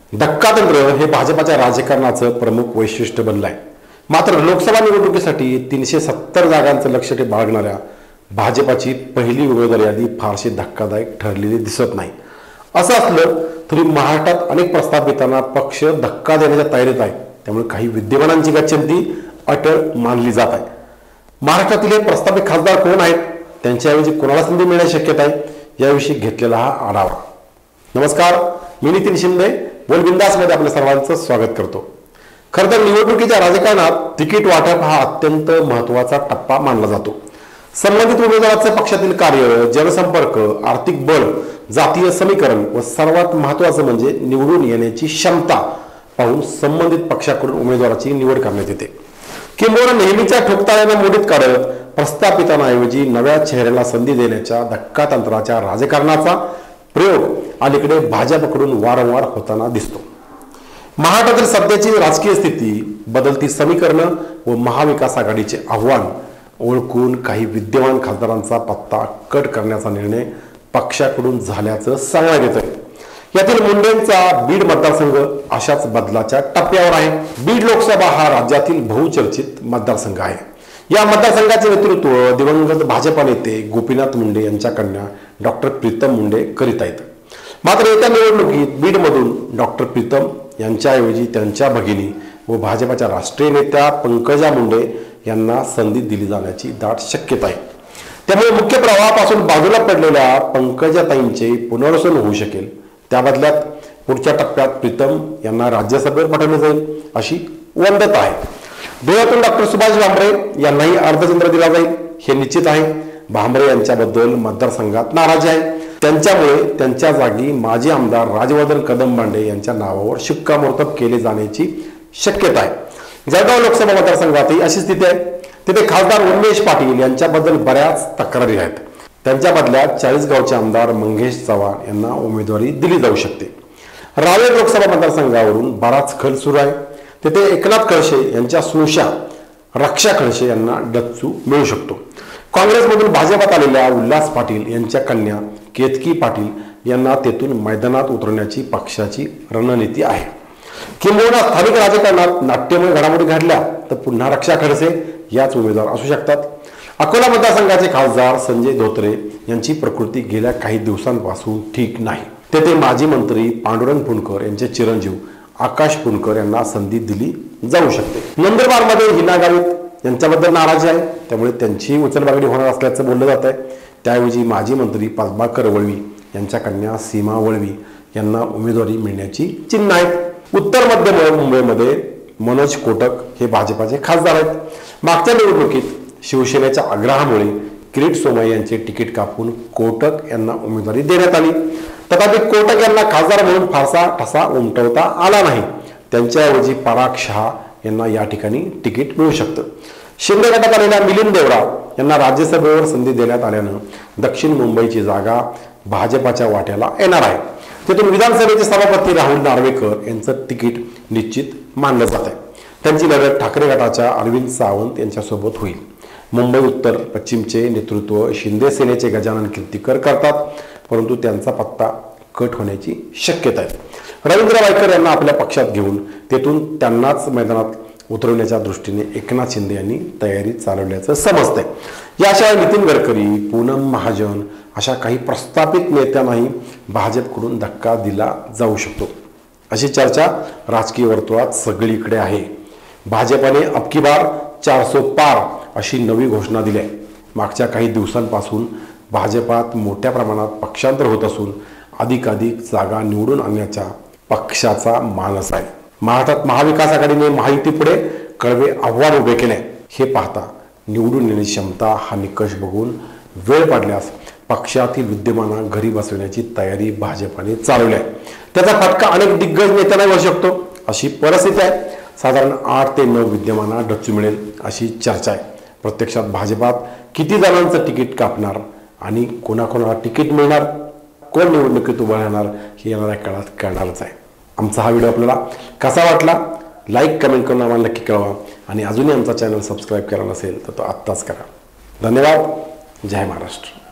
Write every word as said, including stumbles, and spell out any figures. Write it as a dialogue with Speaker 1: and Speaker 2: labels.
Speaker 1: धक्कातंत्र हे भाजपाच्या राजकारणाचं प्रमुख वैशिष्ट्य बनलं आहे। मात्र लोकसभा निवडणुकीसाठी तीनशे सत्तर जागांचं लक्ष बाळगणाऱ्या भाजपाची पहिली उमेदवार यादी फारशी धक्कादायक ठरलेली दिसत नाही। असं असलं तरी महाराष्ट्रात अनेक प्रस्थापितांना पक्ष धक्का देण्याच्या तयारीत आहे, त्यामुळे काही विद्यमानांची गच्छंती अटळ मानली जात आहे। महाराष्ट्रातील हे प्रस्थापित खासदार कोण आहेत, त्यांच्याऐवजी कोणाला संधी मिळण्याची शक्यता आहे, याविषयी घेतलेला हा आढावा। नमस्कार, मी नितीन शिंदे बोल बिंदास मध्ये आपल्या सर्वांचं स्वागत करतो। खरं तर निवडणुकीच्या राजकारणात तिकीट वाटप हा अत्यंत महत्त्वाचा टप्पा मानला जातो। संबंधित उमेदवाराचे पक्षातील कार्य, जनसंपर्क, आर्थिक बळ, जातीय समीकरण व सर्वात महत्त्वाचं म्हणजे निवडून येण्याची क्षमता पाहून संबंधित पक्षाकडून उमेदवाराची निवड करण्यात येते। किंबहुना नेहमीच्या ठोकताळ्याने मोडीत काढत प्रस्थापितांऐवजी नव्या चेहऱ्याला संधी देण्याच्या धक्कातंत्राच्या राजकारणाचा प्रयोग अलीकडे भाजपकडून वारंवार होताना दिसतो। महाराष्ट्रातील सध्याची राजकीय स्थिती, बदलती समीकरणं व महाविकास आघाडीचे आव्हान ओळखून काही विद्यमान खासदारांचा पत्ता कट करण्याचा निर्णय पक्षाकडून झाल्याचं सांगण्यात येतंय। यातील मुंडेंचा बीड मतदारसंघ अशाच बदलाच्या टप्प्यावर आहे। बीड लोकसभा हा राज्यातील बहुचर्चित मतदारसंघ आहे। या मतदारसंघाचे नेतृत्व दिवंगत भाजपा नेते गोपीनाथ मुंडे यांच्या कन्या डॉक्टर प्रीतम मुंडे करीत आहेत। मात्र येत्या निवडणुकीत बीडमधून डॉक्टर प्रीतम यांच्याऐवजी त्यांच्या भगिनी व भाजपाच्या राष्ट्रीय नेत्या पंकजा मुंडे यांना संधी दिली जाण्याची दाट शक्यता आहे। त्यामुळे मुख्य प्रवाहापासून बाजूला पडलेल्या पंकजाताईंचे पुनर्वसन होऊ शकेल। त्या बदल्यात पुढच्या टप्प्यात प्रीतम यांना राज्यसभेवर पाठवले जाईल अशी वंदत आहे। धुळ्यातून डॉक्टर सुभाष भामरे यांनाही अर्धचंद्र दिला जाईल हे निश्चित आहे। भामरे यांच्याबद्दल मतदारसंघात नाराजी आहे, त्यांच्यामुळे त्यांच्या जागी माजी आमदार राजवर्धन कदमबांडे यांच्या नावावर शिक्कामोर्तब केले जाण्याची शक्यता आहे। जळगाव लोकसभा मतदारसंघातही अशी स्थिती आहे। तिथे खासदार उन्मेष पाटील यांच्याबद्दल बऱ्याच तक्रारी आहेत। त्यांच्या बदल्यात चाळीसगावचे आमदार मंगेश चव्हाण यांना उमेदवारी दिली जाऊ शकते। रावेर लोकसभा मतदारसंघावरून बराच खल सुरू आहे। तिथे एकनाथ खडसे यांच्या सुशा रक्षा खडसे यांना डच्चू मिळू शकतो। काँग्रेसमधून भाजपात आलेल्या उल्हास पाटील यांच्या कन्या केतकी पाटील यांना तेथून मैदानात उतरण्याची पक्षाची रणनीती आहे। किंबहुना स्थानिक राजकारणात नाट्यमय घडामोडी घडल्या तर पुन्हा रक्षा खडसे याच उमेदवार असू शकतात। अकोला मतदारसंघाचे खासदार संजय धोत्रे यांची प्रकृती गेल्या काही दिवसांपासून ठीक नाही। तेथे माजी मंत्री पांडुरंग फुंडकर यांचे चिरंजीव आकाश फुंडकर यांना संधी दिली जाऊ शकते। नंदुरबारमध्ये हिना गावित यांच्याबद्दल नाराजी आहे, त्यामुळे त्यांची उचलबागडी होणार असल्याचं बोललं जात आहे। त्याऐवजी माजी मंत्री पद्माकर वळवी यांच्या कन्या सीमा वळवी यांना उमेदवारी मिळण्याची चिन्ह आहेत। उत्तर मध्य मुंबईमध्ये मनोज कोटक हे भाजपाचे खासदार आहेत। मागच्या निवडणुकीत शिवसेनेच्या आग्रहामुळे किरीट सोमय्या यांचे तिकीट कापून कोटक यांना उमेदवारी देण्यात आली। तथापि कोटक यांना खासदार म्हणून फारसा ठसा उमटवता आला नाही। त्यांच्याऐवजी पराग शहा यांना या ठिकाणी तिकीट मिळू शकतं। शिंदे गटात आलेल्या मिलिंद देवरा यांना राज्यसभेवर संधी देण्यात आल्यानं दक्षिण मुंबईची जागा भाजपाच्या वाट्याला येणार आहे। तिथून विधानसभेचे सभापती राहुल नार्वेकर यांचं तिकीट निश्चित मानलं जात आहे। त्यांची लढत ठाकरे गटाच्या अरविंद सावंत यांच्यासोबत होईल। मुंबई उत्तर पश्चिमचे नेतृत्व शिंदे सेनेचे गजानन कीर्तीकर करतात, परंतु त्यांचा पत्ता कट होण्याची शक्यता आहे। रवींद्र वायकर यांना आपल्या पक्षात घेऊन तेथून त्यांनाच मैदानात उतरवण्याच्या दृष्टीने एकनाथ शिंदे यांनी तयारी चालवल्याचं समजतंय। याशिवाय नितीन गडकरी, पूनम महाजन अशा काही प्रस्थापित नेत्यांनाही भाजपकडून धक्का दिला जाऊ शकतो अशी चर्चा राजकीय वर्तुळात सगळीकडे आहे। भाजपाने अब की बार चारसो पार अशी नवी घोषणा दिली आहे। मागच्या काही दिवसांपासून भाजपात मोठ्या प्रमाणात पक्षांतर होत असून अधिकाधिक जागा निवडून आणण्याचा पक्षाचा मानस आहे। महाराष्ट्रात महाविकास आघाडीने महायुतीपुढे कळवे आव्हान उभे केले। हे पाहता निवडून येण्याची क्षमता हा निकष बघून वेळ पडल्यास पक्षातील विद्यमाना घरी बसवण्याची तयारी भाजपाने चालवली आहे। त्याचा फटका अनेक दिग्गज नेत्यांना बसू शकतो अशी परिस्थिती आहे। साधारण आठ ते नऊ विद्यमाना डच्चू मिळेल अशी चर्चा आहे। प्रत्यक्षात भाजपात किती जणांचं तिकीट कापणार आणि कोणाकोणाला तिकीट मिळणार, कोण निवडणुकीत उभं राहणार हे येणाऱ्या काळात कळणारच आहे। आमचा हा व्हिडिओ आपल्याला कसा वाटला लाईक कमेंट करून आम्हाला नक्की कळवा आणि अजूनही आमचा चॅनल सबस्क्राईब केला नसेल तर तो आत्ताच करा। धन्यवाद। जय महाराष्ट्र।